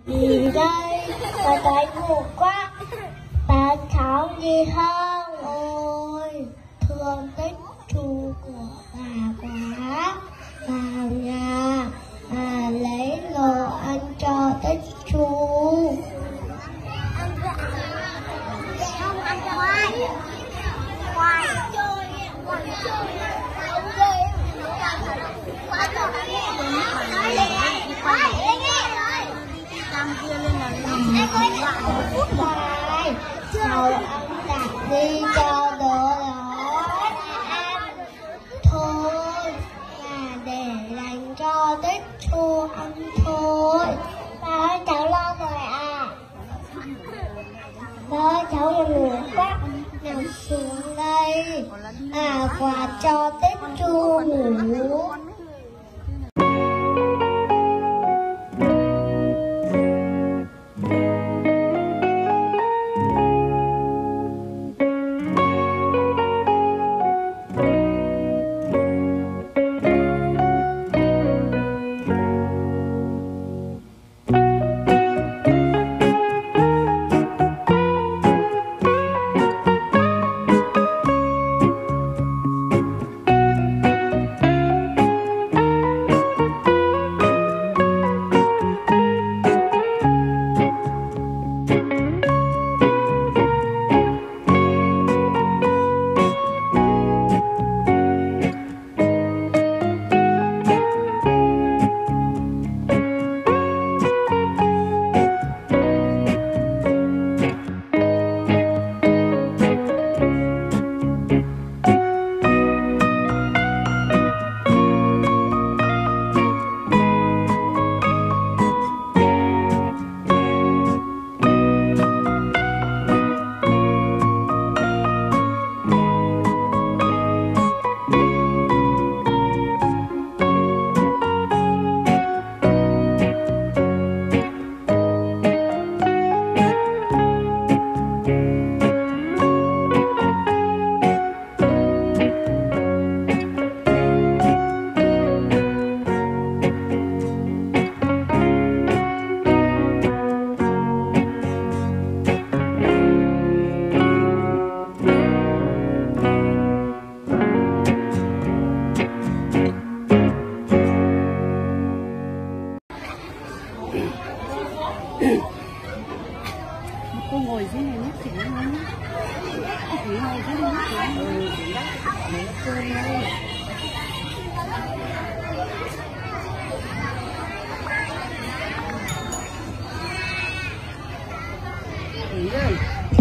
Gì đây? Bà thấy buồn quá. Bà cháu gì hơn? Ôi, thương tích chu của bà quá. Vào nhà, lấy đồ ăn cho tích chu. Không ăn cho ai? Khoai. Cháu ăn đặt đi cho đỡ đói ăn thôi, là để dành cho tích chu ăn thôi. Bà ơi, cháu lo rồi à. Bà ơi, cháu là ngủ quá, nằm xuống đây. Quà cho tích chu ngủ. Cô ngồi dưới này nhé, chị nói nhé. Chị ngồi dưới này nhé. Để cô ơi. Thủy ơi.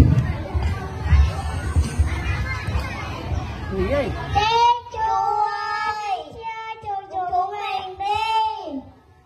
Thủy ơi. Tích chu ơi, chú mình đi.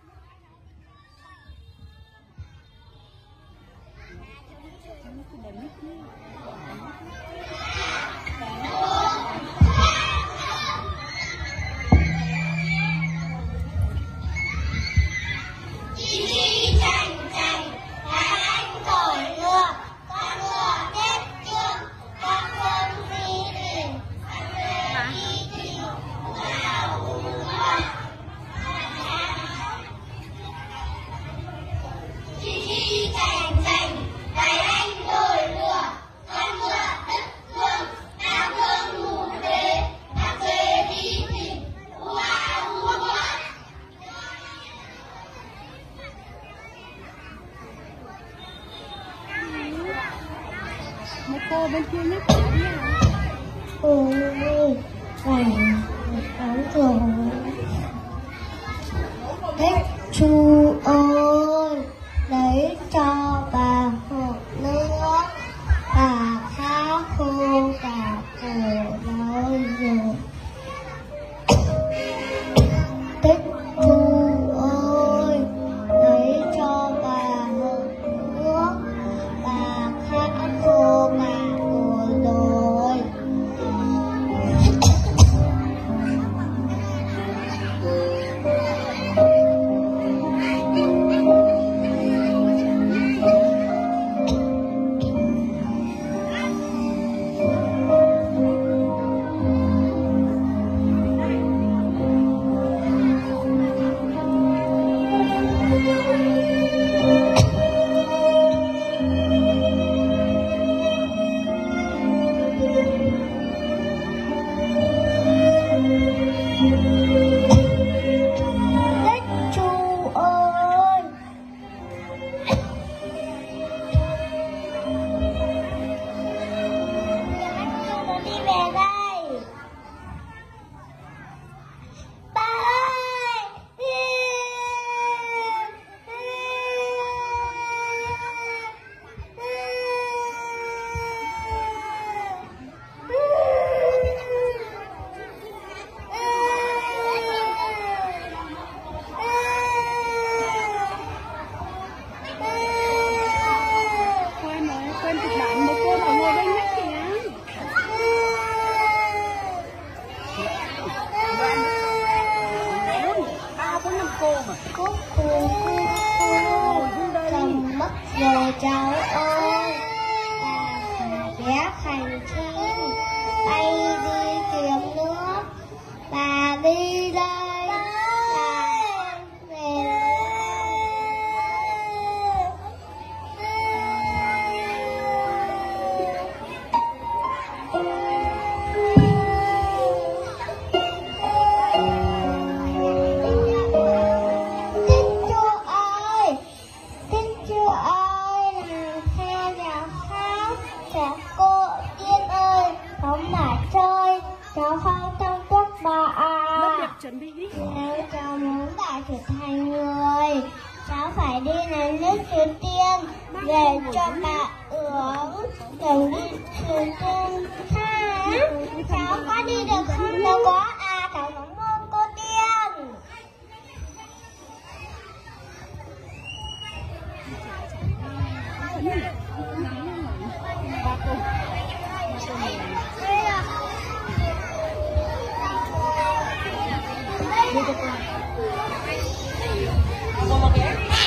Mấy cô bên kia nhắc nhở đi à? Ôi, rồi. Tích chu ơi, lấy cho bà hộp nước. Bà khá khô cả cổ rồi. Tích chu ơi, lấy cho bà hộp nước. Bà khá khô cả cổ rồi. cháu ơi, ta phải bé hành thiên bay đi kiếm nước, ta đi đây, ta về. Cháu không trong quốc bà à. Chuẩn bị đi. Nếu cháu muốn đại trở thành người, cháu phải đi lấy nước Triều Tiên để cho bà uống. Đừng đi Triều Tiên ha. Cháu có đi được không? Cháu có à, cháu cảm ơn cô Tiên. Đi cho con. Con một cái.